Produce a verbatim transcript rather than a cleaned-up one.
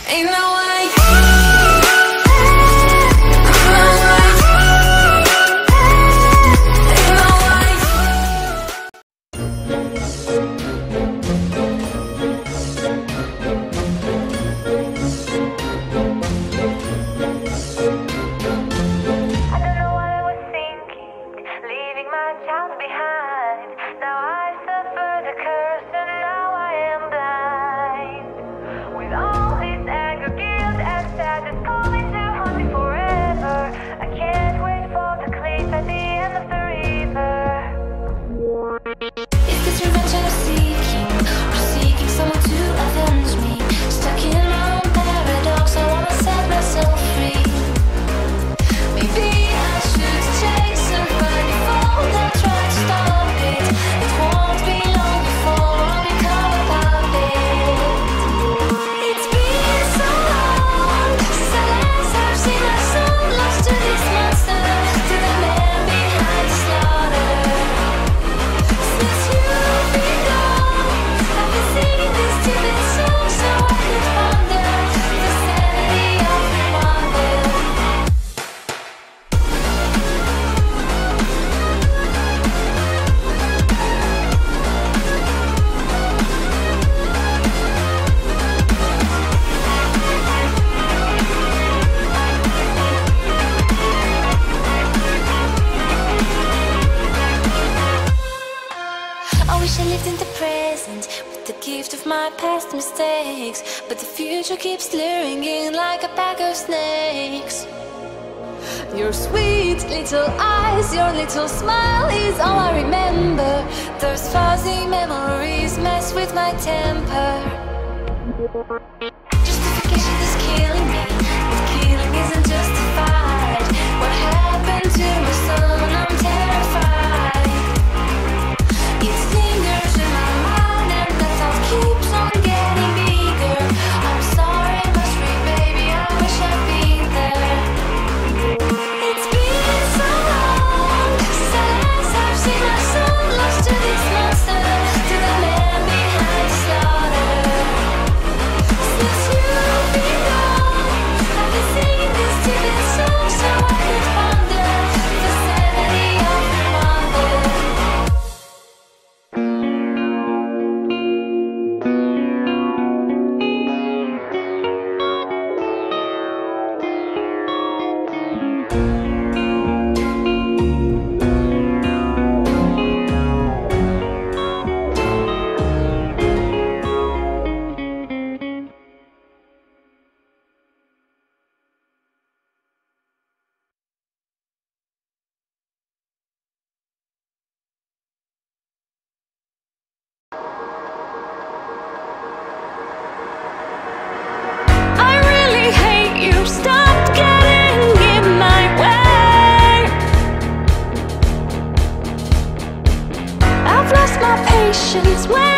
Ain't no way. Past mistakes, but the future keeps luring in like a pack of snakes. Your sweet little eyes, your little smile is all I remember. Those fuzzy memories mess with my temper. Justification is killing me, but killing isn't justified. What happened to my son? I'm terrified. It lingers in my mind and the thought keeps on getting bigger. I'm sorry, must be, baby, I wish I'd been there. It's been so long since I last have seen my son lost to this monster, to the man behind the slaughter. Since you've been gone, I've been singing this to this song so I could ponder the sanity of your mother. Stop getting in my way. I've lost my patience.